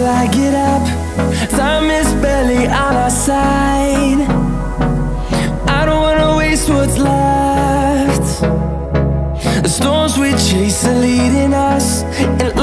I get up, time is barely on our side. I don't wanna waste what's left. The storms we chase are leading us, and